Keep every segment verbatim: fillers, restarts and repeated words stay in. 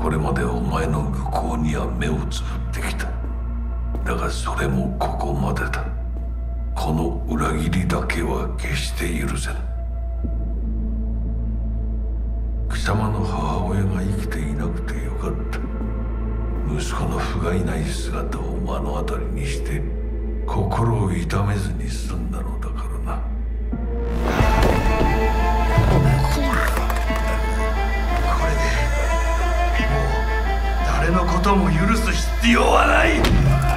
これまでお前の愚行には目をつぶってきた。だがそれもここまでだ。この裏切りだけは決して許せぬ。貴様の母親が生きていなくてよかった。息子の不甲斐ない姿を目の当たりにして心を痛めずに済んだのだからな。 これでもう誰のことも許す必要はない。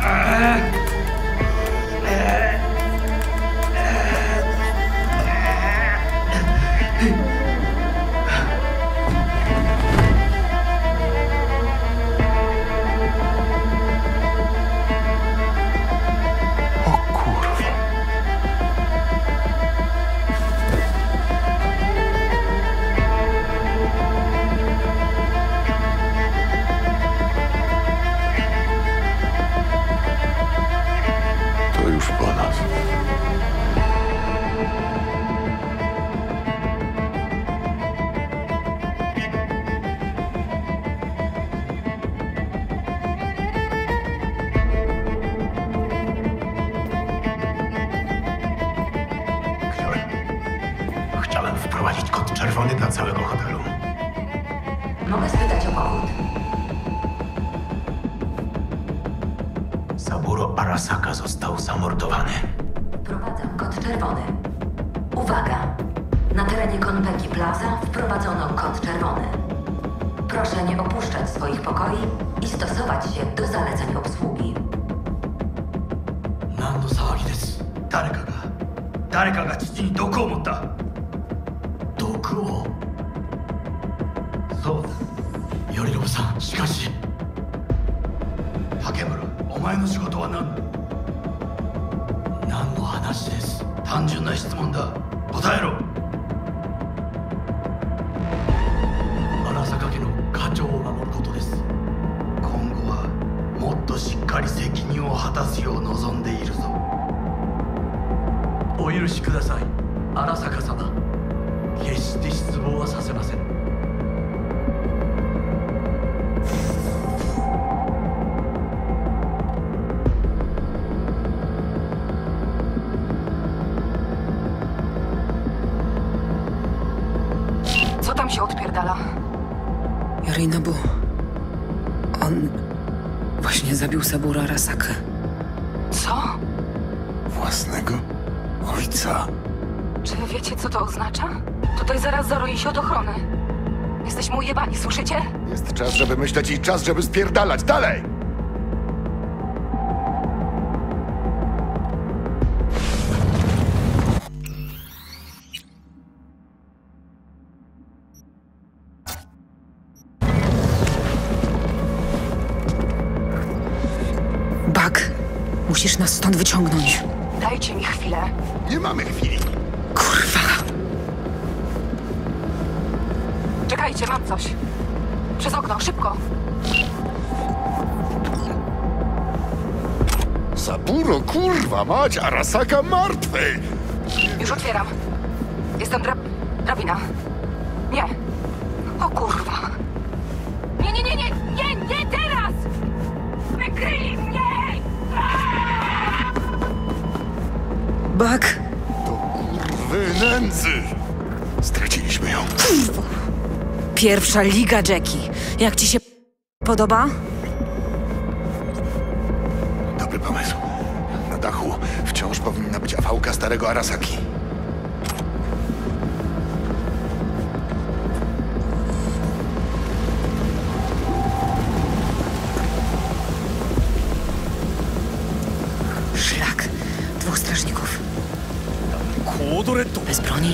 Chciałem wprowadzić kod czerwony dla całego hotelu. Mogę spytać o powód? Saburo Arasaka został zamordowany. Wprowadzam kod czerwony. Uwaga! Na terenie Konpeki Plaza wprowadzono kod czerwony. Proszę nie opuszczać swoich pokoi i stosować się do zaleceń obsługi. 何の騒ぎです。誰かが誰かが父に毒を持った。毒を。そうだ。頼信さん、しかし竹村、お前の仕事は何だ。何の話です。単純な質問だ。答えろ。荒坂家の家長を守ることです。今後はもっとしっかり責任を果たすよう望んでいるぞ。お許しください、荒坂様。決して失望はさせません。 Co tam się odpierdala? Yorinobu. On właśnie zabił Saburo Arasakę. Co? Własnego ojca. Czy wiecie, co to oznacza? Tutaj zaraz zaroi się od ochrony. Jesteśmy ujebani, słyszycie? Jest czas, żeby myśleć i czas, żeby spierdalać. Dalej! Bug, musisz nas stąd wyciągnąć. Dajcie mi chwilę. Nie mamy chwili. Kurwa. Czekajcie, mam coś. Przez okno, szybko. Saburo, kurwa mać, Arasaka martwy! Już otwieram. Jestem drab... drabina. Nie. O kurwa. Nie, nie, nie, nie, nie, nie teraz! Wykryli mnie! Bug. To kurwy nędzy! Straciliśmy ją. Pierwsza liga, Jackie. Jak ci się podoba? Dobry pomysł. Na dachu wciąż powinna być afałka starego Arasaki. Szlak. Dwóch strażników. Bez broni.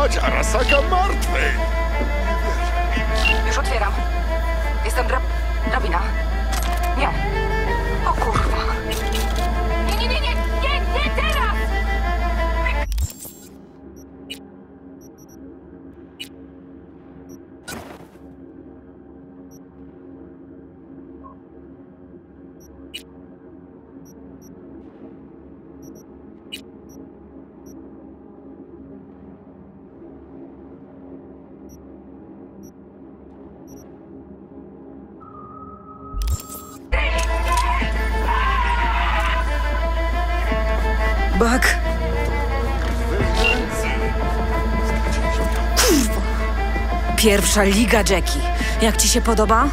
uratować Arasaka martwej! Już otwieram. Jestem dra... drabina. Nie. O kurwa. Nie, nie, nie, nie, nie, nie teraz! Bak! Kurwa! Pierwsza liga, Jackie. Jak ci się podoba?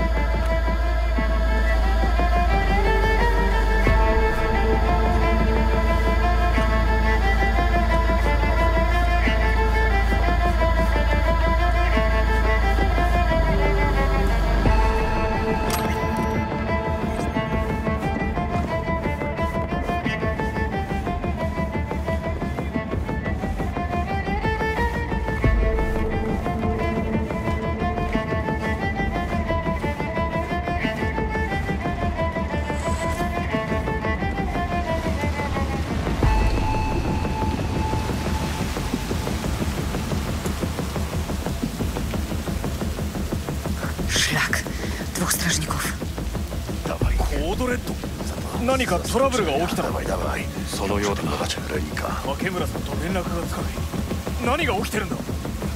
Szlak. Dwóch strażników. コードレッド何かトラブルが起きたのか dawaj. そのようだな、レニカ。 竹村さんと連絡がつかない何が起きてるんだ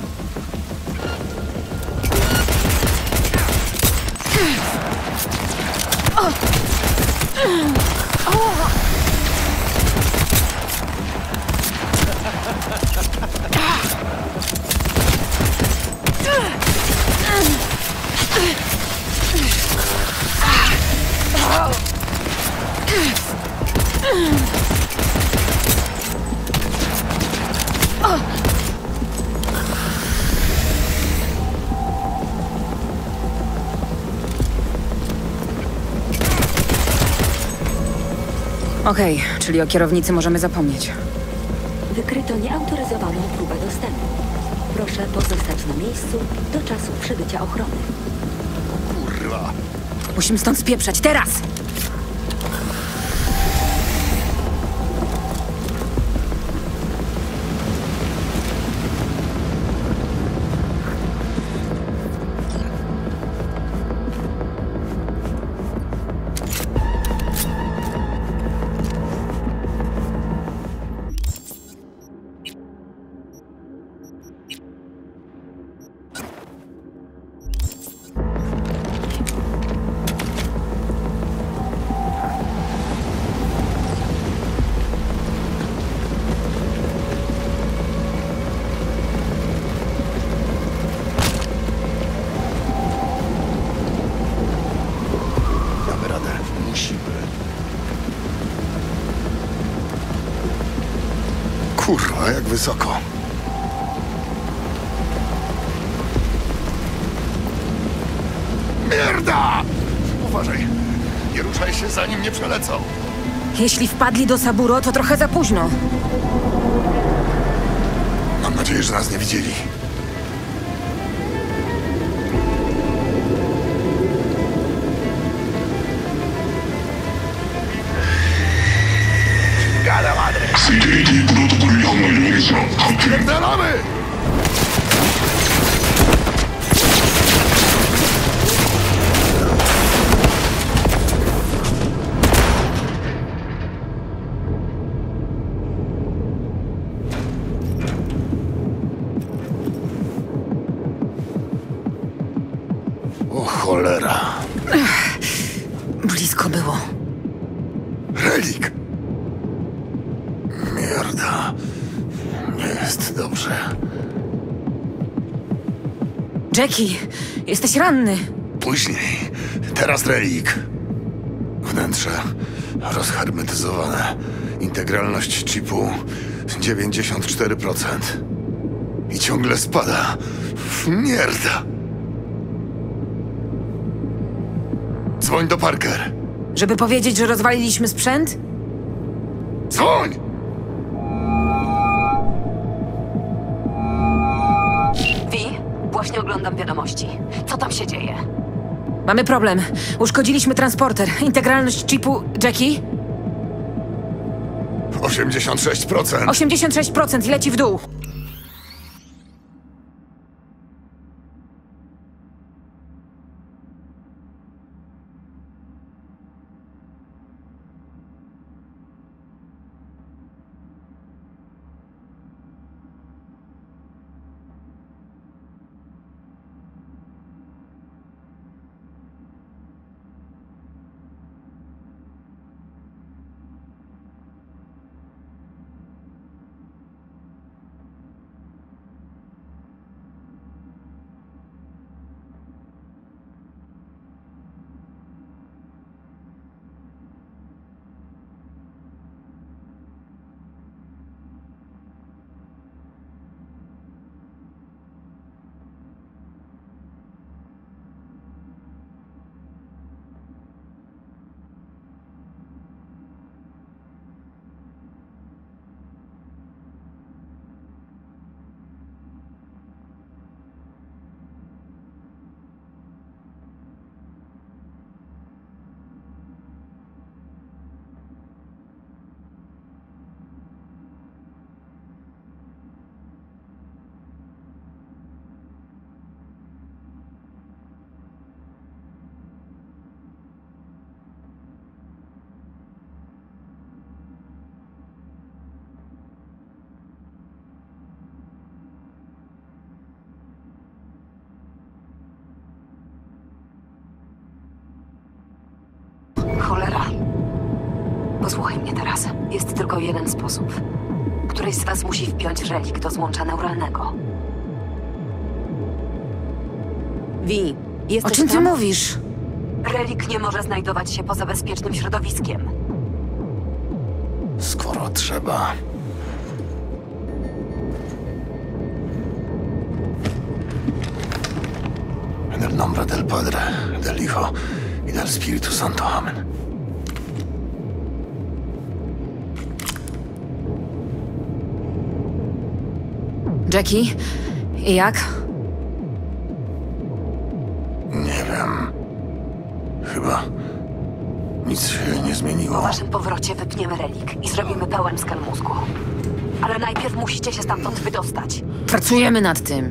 Okej, czyli o kierownicy możemy zapomnieć. Wykryto nieautoryzowaną próbę dostępu. Proszę pozostać na miejscu do czasu przybycia ochrony. Kurwa! Musimy stąd spieprzać, teraz! Kurwa, jak wysoko. Mierda! Uważaj, nie ruszaj się, zanim nie przelecą. Jeśli wpadli do Saburo, to trochę za późno. Mam nadzieję, że nas nie widzieli. Gada madre! Spierdalamy! O cholera. Blisko było. Relik. Mierda. Nie jest dobrze. Jackie, jesteś ranny. Później. Teraz relik. Wnętrze rozhermetyzowane. Integralność chipu dziewięćdziesiąt cztery procent. I ciągle spada. Mierda. Dzwoń do Parker. Żeby powiedzieć, że rozwaliliśmy sprzęt? Dzwoń! Właśnie oglądam wiadomości. Co tam się dzieje? Mamy problem. Uszkodziliśmy transporter. Integralność chipu... Jackie? osiemdziesiąt sześć procent. osiemdziesiąt sześć procent i leci w dół. Cholera. Posłuchaj mnie teraz. Jest tylko jeden sposób. Któryś z was musi wpiąć relik do złącza neuralnego. Wi, jesteś O czym ty tam? mówisz? Relik nie może znajdować się poza bezpiecznym środowiskiem. Skoro trzeba. En el nombre del Padre, del Hijo y del Espíritu Santo. Amen. Jackie? I jak? Nie wiem. Chyba nic się nie Po zmieniło. waszym powrocie wypniemy relik i zrobimy pełen skan mózgu. Ale najpierw musicie się stamtąd wydostać. Pracujemy nad tym.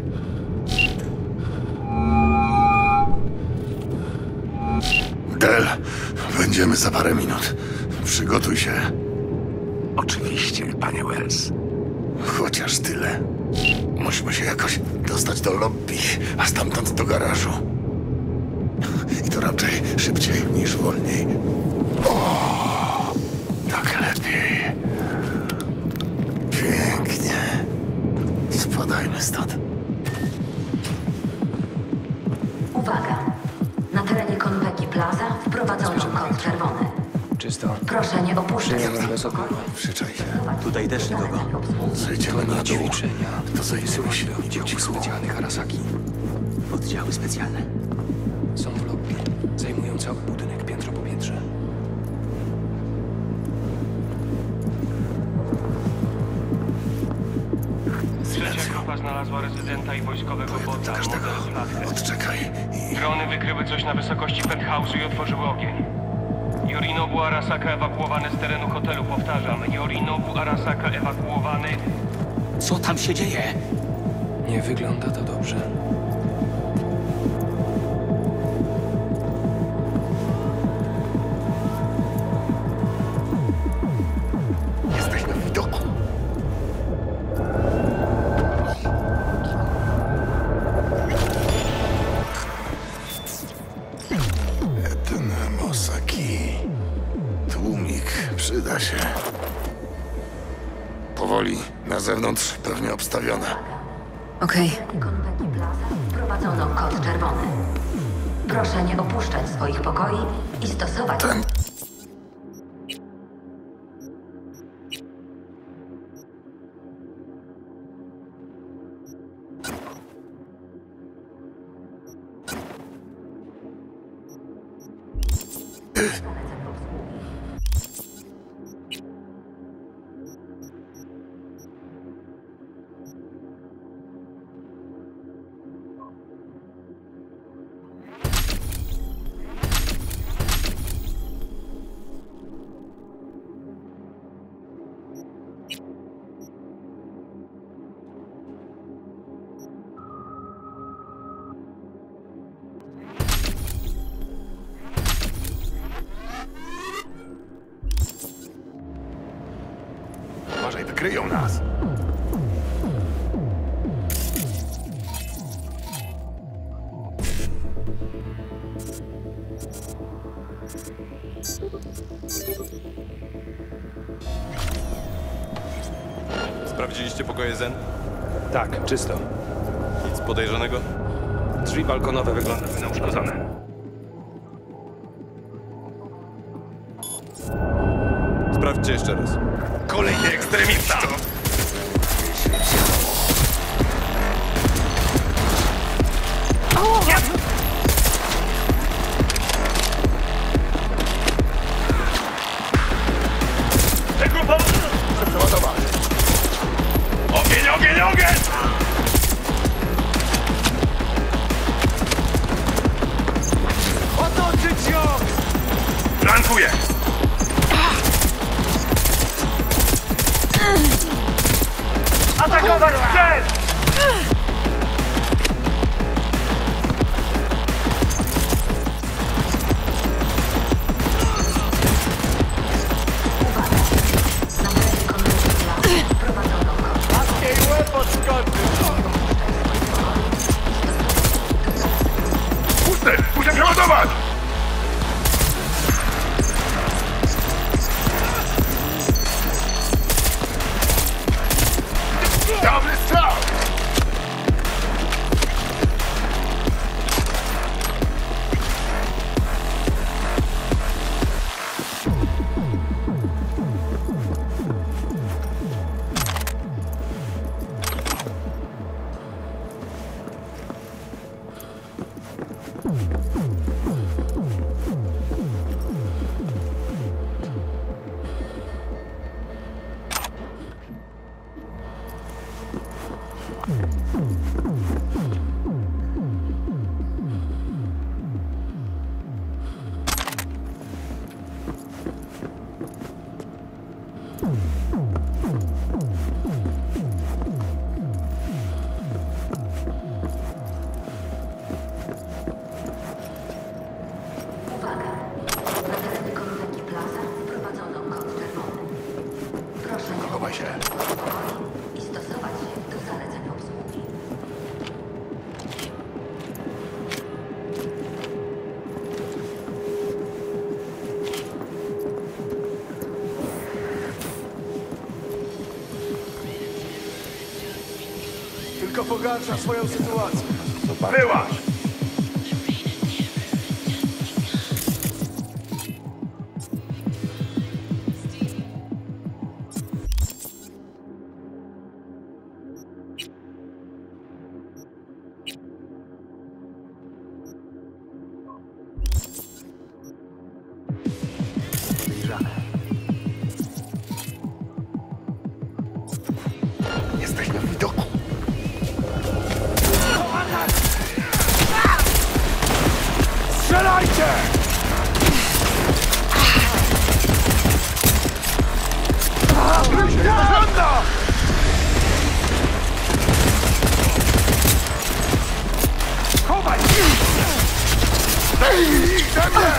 Del, będziemy za parę minut. Przygotuj się. Oczywiście, panie Wells. Chociaż tyle. Musimy się jakoś dostać do lobby, a stamtąd do garażu. I to raczej szybciej niż wolniej. O, tak lepiej. Pięknie. Spadajmy stąd. Uwaga! Na terenie Konpeki Plaza wprowadzono kod czerwony. Czysto. Proszę nie opuszczać. Przyjąłem bez oporu. Przyczaj się. Tutaj też nikogo. Zejdziemy na dół. Ćwiczenia. To zejdziemy się po Oddziałów cichu. specjalnych Arasaki. Oddziały specjalne. Są w lobby. Zajmują cały budynek piętro po piętrze. Trzecia grupa znalazła rezydenta i wojskowego bota. Każdego. model Flathead. Odczekaj i... Drony wykryły coś na wysokości penthouse'u i otworzyły ogień. Yorinobu Arasaka ewakuowany z terenu hotelu. Powtarzam, Yorinobu Arasaka ewakuowany. Co tam się dzieje? Nie wygląda to dobrze. Jesteśmy w widoku. Ten Mosaki. Tłumik przyda się. Powoli. Na zewnątrz pewnie obstawione. Okej. Konpeki Plaza wprowadzono kod czerwony. Proszę nie opuszczać swoich pokoi i stosować... Ten... wykryją nas. Sprawdziliście pokoje Zen? Tak, czysto. Nic podejrzanego? Drzwi balkonowe wyglądały na uszkodzone. Sprawdźcie jeszcze raz. Kolejny ekstremista! Załadować! Ogień, ogień, ogień! Otoczyć ją! Flankuję! Atakować cel! Maskiej łeb odskoczy! Puszczę! Muszę przeładować! Dobry strzał! Chowaj się. I stosować się do zaleceń obsługi. Tylko pogarsza swoją sytuację. Wyłaź! Jesteśmy w widoku. Strzelajcie! Gryzie, żąda! Chowaj! Ej, ich ze mnie!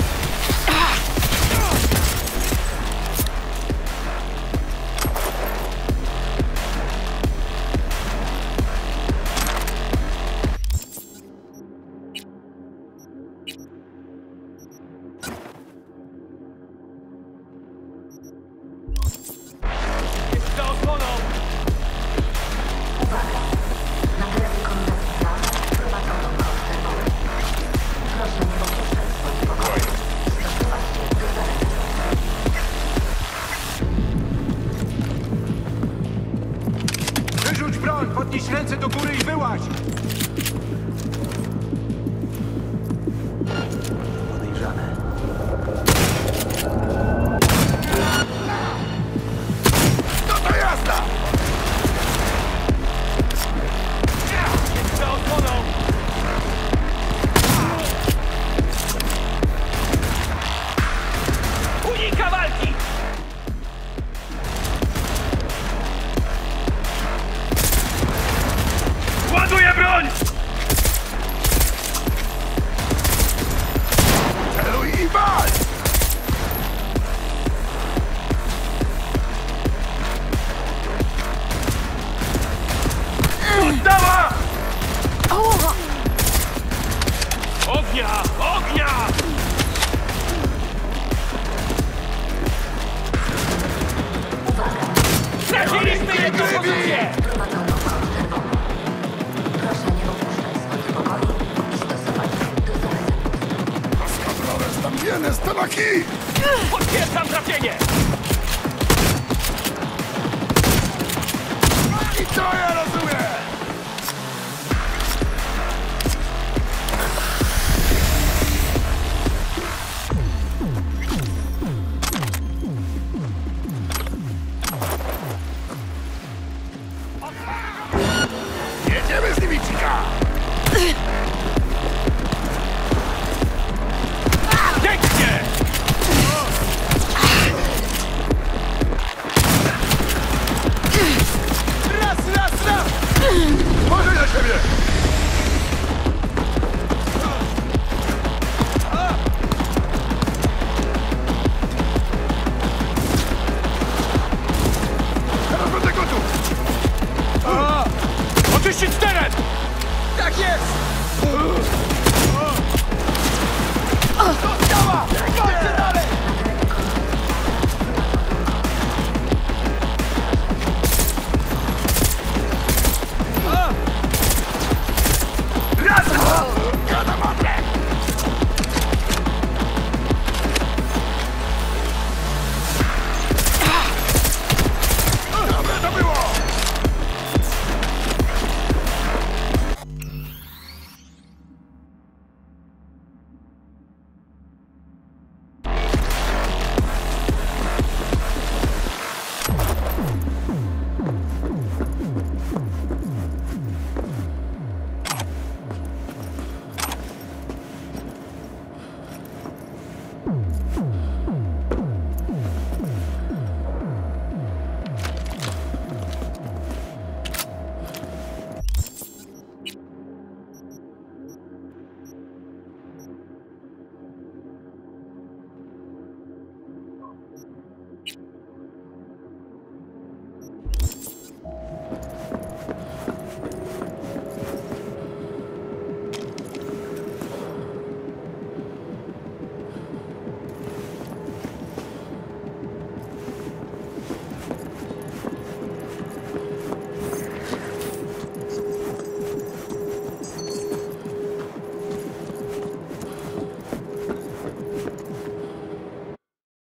Za osłoną! Uwaga! Na terenie konwencji plaza wprowadzono kod czerwony. Proszę nie opuszczać swoich pokoi. Stosować się do zaleceń. Wyrzuć broń! Podnieś ręce do góry i wyłaź! Podejrzane. No to jazda! Za osłoną! Unika walki! Ładuję broń! Zajęto pozycję! Wprowadzono kod czerwony. Proszę nie opuszczać swoich pokoi i stosować się do zaleceń. Los cabrones también están aquí! Potwierdzam trafienie!